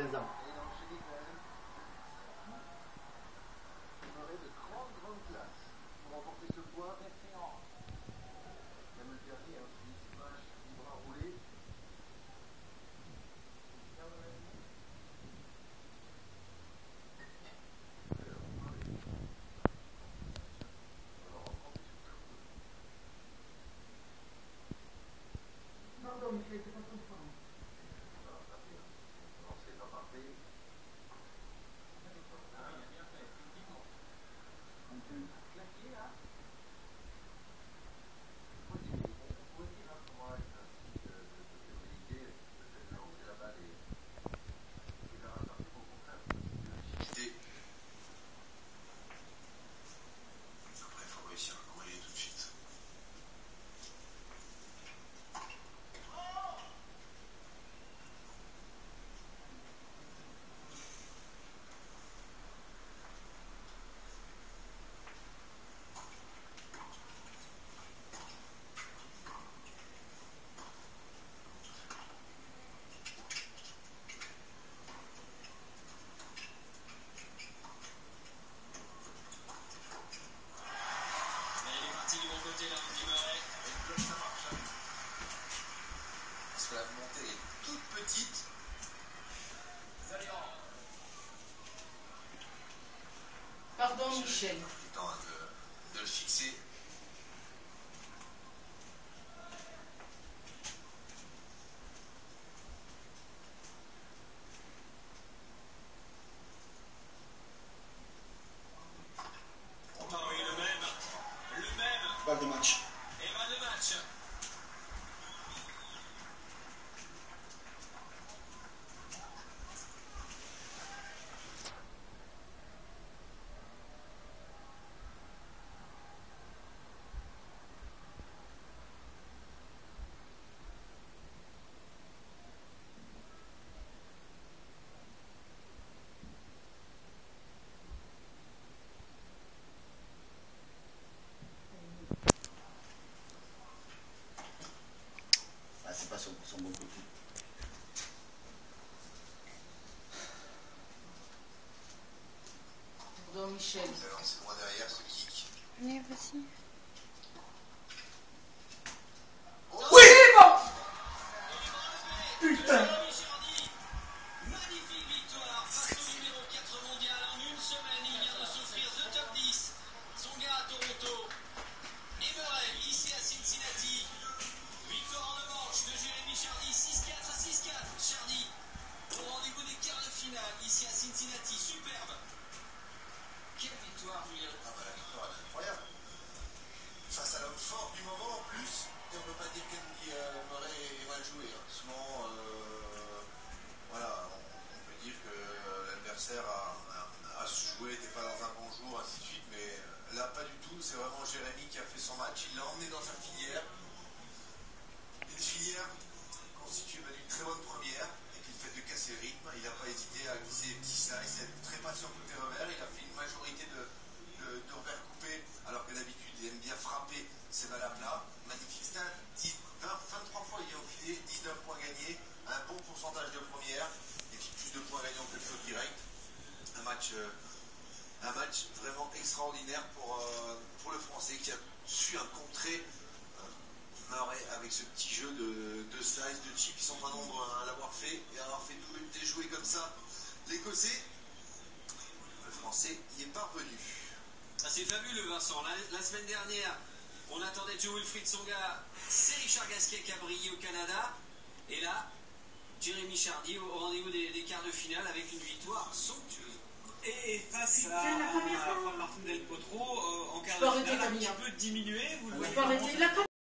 15 ans. La montée est toute petite. Pardon, Michel. Le temps de le fixer. Oui, le même. Balle de match. Et balle de match. Ah, c'est pas son bon côté. Pardon, Michel. C'est loin derrière ce kick. Mais vas-y. Oui, bon. Putain. Magnifique victoire face au numéro 4 mondial en une semaine. Il vient de s'offrir le top 10. Son gars à Toronto. Et Murray ici à Cincinnati. Victoire en revanche de Jérémy Chardy. 6-4 à 6-4. Chardy au rendez-vous des quarts de finale ici à Cincinnati. Superbe. Quelle victoire, Julien. Ah bah la victoire est incroyable. Face à l'homme fort du moment en plus. Et on ne peut pas dire qu'Andy Murray est mal joué. Hein. Souvent, voilà, on peut dire que l'adversaire a su jouer, n'était pas dans un bon jour, ainsi de suite. Mais là, pas du tout. C'est vraiment Jérémy qui a fait son match. Il l'a emmené dans sa filière. Une filière constituée d'une très bonne première. Et puis le fait de casser le rythme, il n'a pas hésité à glisser les petits slices, être très patient côté revers. Il a fait une majorité de revers coupés, alors que d'habitude il aime bien frapper ses balles à plat. Magnifique stat, 23 fois il est enfilé, 19 points gagnés, un bon pourcentage de première, et puis plus de points gagnants que le shot direct. Un match vraiment extraordinaire pour le Français qui a su contrer Murray avec ce petit jeu de slice, de chip. Ils sont pas nombreux à l'avoir fait et à avoir fait déjouer comme ça l'Écossais. Le Français y est parvenu. Ah, c'est fabuleux, Vincent. La semaine dernière, on attendait Joe Wilfried Tsonga. C'est Richard Gasquet qui a brillé au Canada. Et là, Jérémy Chardy au rendez-vous des quarts de finale avec une victoire somptueuse. Et face à Martin Del Potro, en quart de finale, un petit peu diminué. Vous le voyez.